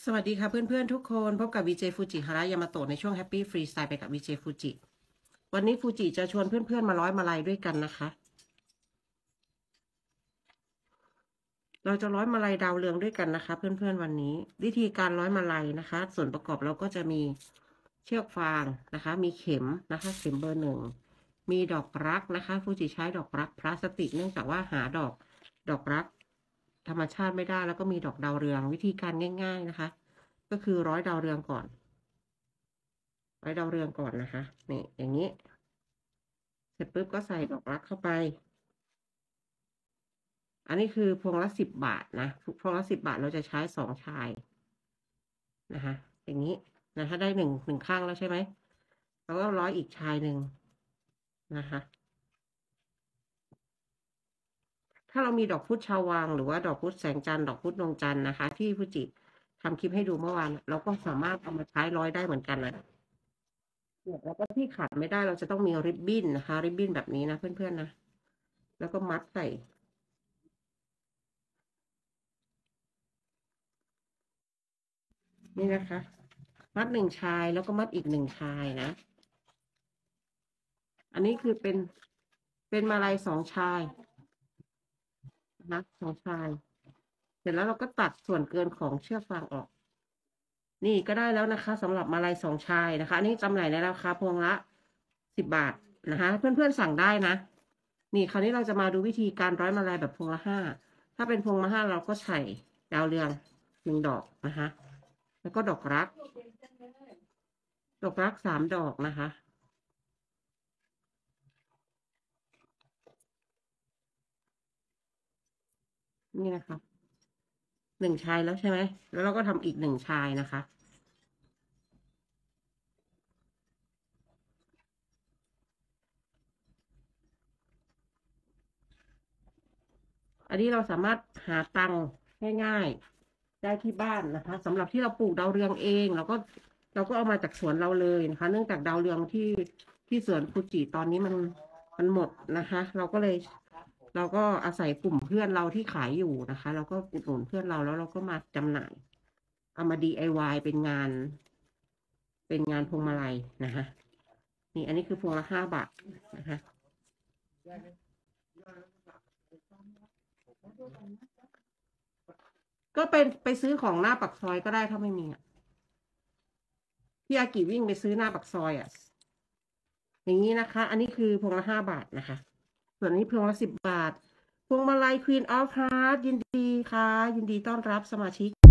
สวัสดีค่ะเพื่อนๆทุกคนพบกับ VJ ฟูจิฮาระยามาโตะในช่วง Happy Freestyle ไปกับ VJ ฟูจิวันนี้ฟูจิจะชวนเพื่อนๆมาร้อยมาลัยด้วยกันนะคะเราจะร้อยมาลัยดาวเรืองด้วยกันนะคะเพื่อนๆวันนี้วิธีการร้อยมาลัยนะคะส่วนประกอบเราก็จะมีเชือกฟางนะคะมีเข็มนะคะเข็มเบอร์1มีดอกรักนะคะฟูจิใช้ดอกรักพลาสติกเนื่องจากว่าหาดอกรักธรรมชาติไม่ได้แล้วก็มีดอกดาวเรืองวิธีการง่ายๆนะคะก็คือร้อยดาวเรืองก่อนร้อยดาวเรืองก่อนนะคะนี่อย่างนี้เสร็จปุ๊บก็ใส่ดอกรักเข้าไปอันนี้คือพวงละ10 บาทนะพวงละ10 บาทเราจะใช้2 ชายนะคะอย่างนี้นะถ้าได้หนึ่งข้างแล้วใช่ไหมเราก็ร้อยอีกชายหนึ่งนะคะถ้าเรามีดอกพุธชาววังหรือว่าดอกพุธแสงจันทร์ดอกพุธดวงจันทร์นะคะที่ฟูจิทำคลิปให้ดูเมื่อวานเราก็สามารถเอามาใช้ร้อยได้เหมือนกันนะแล้วก็ที่ขาดไม่ได้เราจะต้องมีริบบิ้นนะคะริบบิ้นแบบนี้นะเพื่อนๆนะแล้วก็มัดใส่นี่นะคะมัด1 ชายแล้วก็มัดอีก1 ชายนะอันนี้คือเป็นมาลัย2 ชายนะ2 ชายเสร็จแล้วเราก็ตัดส่วนเกินของเชือกฟางออกนี่ก็ได้แล้วนะคะสำหรับมาลัย2 ชายนะคะอันนี้จำหน่ายในราคาพวงละ10 บาทนะคะเพื่อนๆสั่งได้นะนี่คราวนี้เราจะมาดูวิธีการร้อยมาลัยแบบพวงละ5ถ้าเป็นพวงละ5เราก็ใส่ดาวเรือง1 ดอกนะคะแล้วก็ดอกรัก3 ดอกนะคะนี่นะคะ1 ชายแล้วใช่ไหมแล้วเราก็ทำอีก1 ชายนะคะอันนี้เราสามารถหาตังค์ง่ายๆได้ที่บ้านนะคะสำหรับที่เราปลูกดาวเรืองเองเราก็เอามาจากสวนเราเลยนะคะเนื่องจากดาวเรืองที่สวนฟูจิตอนนี้มันหมดนะคะเราก็อาศัยกลุ่มเพื่อนเราที่ขายอยู่นะคะเราก็อุดหนุนเพื่อนเราแล้วเราก็มาจำหน่ายเอามา DIY เป็นงานพวงมาลัยนะคะนี่อันนี้คือพวงละ5 บาทนะคะก็ไปซื้อของหน้าปากซอยก็ได้ถ้าไม่มีพี่อากิวิ่งไปซื้อหน้าปากซอยอย่างนี้นะคะอันนี้คือพวงละ5 บาทนะคะส่วนนี้พวงละ10 บาทพวงมาลัย Queen of Hearts ยินดีค่ะยินดีต้อนรับสมาชิก